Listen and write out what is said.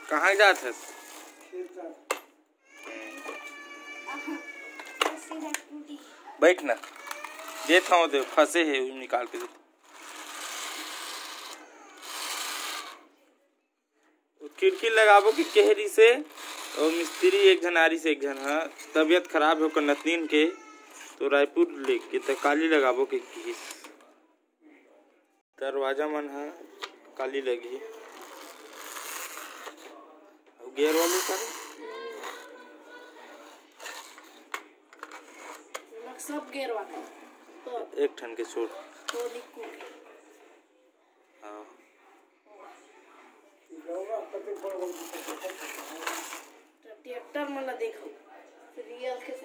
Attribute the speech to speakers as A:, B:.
A: कहाँ जात है? बैठ ना, देता हूँ, दे फंसे है निकाल के देता। खिड़की लगाबो कि केहरी से, और मिस्त्री एक जन आरी से एक जन है, तबीयत खराब हो कर नतीन के, तो रायपुर लेके तो काली लगाबो के किस दरवाजा मन है काली लगी। गेयर वाले का
B: सब गेयर वाला तो
A: एक ठन के छोड़
B: तो दिक्कत।
A: हाँ
B: ट्रैक्टर मतलब देखो रियल के